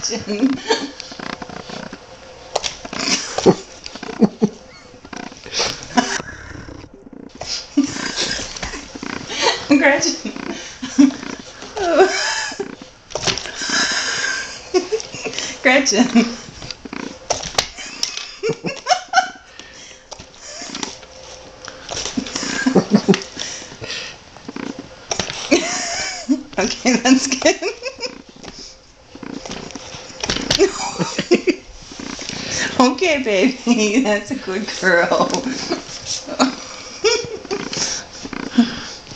Gretchen. Gretchen. Gretchen. Okay, that's good. Okay, baby, that's a good girl.